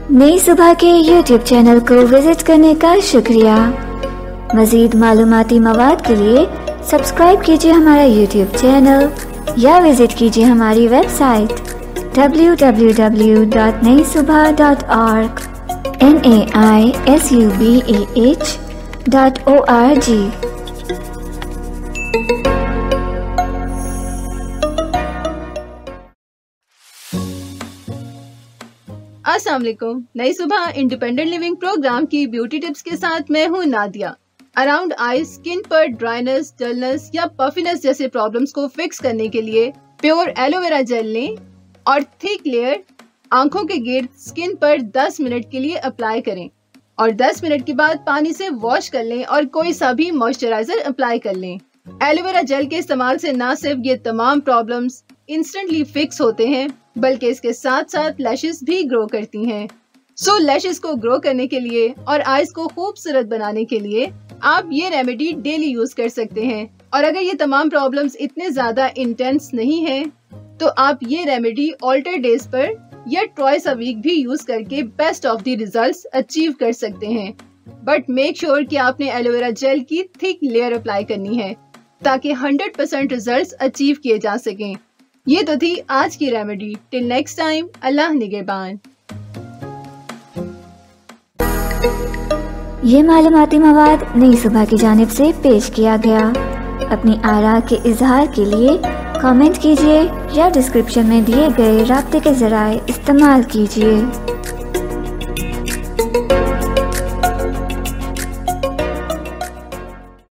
नई सुबह के YouTube चैनल को विजिट करने का शुक्रिया। मज़ीद मालूमाती मवाद के लिए सब्सक्राइब कीजिए हमारा YouTube चैनल या विजिट कीजिए हमारी वेबसाइट www.naisubah.org naisubah.org। अस्सलाम वालेकुम। Nai Subah independent living program की ब्यूटी टिप्स के साथ मैं हूं नादिया। अराउंड आई स्किन पर ड्राइनेस, डलनेस या पफिनेस जैसे प्रॉब्लम्स को फिक्स करने के लिए प्योर एलोवेरा जेल लें और थिक लेयर आंखों के गिर्द स्किन पर 10 मिनट के लिए अप्लाई करें और 10 मिनट के बाद पानी से वॉश कर लें और कोई सा भी मॉइस्चराइजर अप्लाई कर लें। एलोवेरा जेल के इस्तेमाल से न सिर्फ ये तमाम प्रॉब्लम्स इंस्टेंटली फिक्स होते हैं बल्कि इसके साथ साथ लैशेस भी ग्रो करती हैं। सो लैशेस को ग्रो करने के लिए और आईज को खूबसूरत बनाने के लिए आप ये रेमेडी डेली यूज कर सकते हैं। और अगर ये तमाम प्रॉब्लम्स इतने ज्यादा इंटेंस नहीं हैं तो आप ये रेमेडी ऑल्टर डेज पर या ट्वाइस अ वीक भी यूज करके best of the results achieve कर सकते हैं। बट मेक श्योर कि आपने एलोवेरा जेल की थिक लेयर अप्लाई करनी है ताकि 100% रिजल्ट्स अचीव किए जा सकें। ये तो थी आज की रेमेडी। टिल नेक्स्ट टाइम, अल्लाह निगहबान। ये मालूमाती मवाद नई सुबह की जानिब से पेश किया गया। अपनी आरा के इजहार के लिए कमेंट कीजिए या डिस्क्रिप्शन में दिए गए राब्ते के ज़राए इस्तेमाल कीजिए।